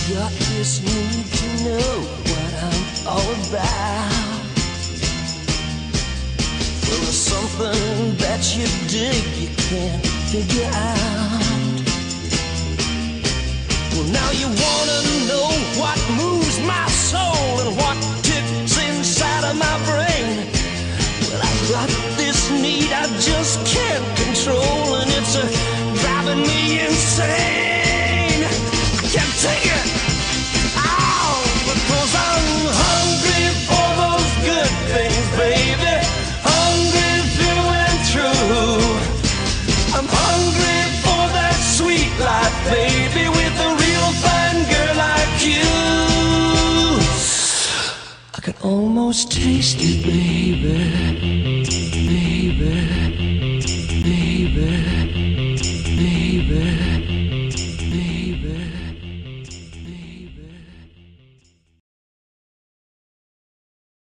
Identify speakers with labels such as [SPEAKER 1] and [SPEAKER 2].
[SPEAKER 1] got this need to know what I'm all about. Well, there's something that you dig you can't figure out. Well, now you wanna know what moves my soul and what ticks inside of my brain. Well, I've got this need I just can't control, and it's driving me insane. I can't take it. Oh, because I'm hungry for those good things, baby. Hungry through and through. I'm hungry for that sweet life, baby, with a real fine girl like you. I can almost taste it, baby.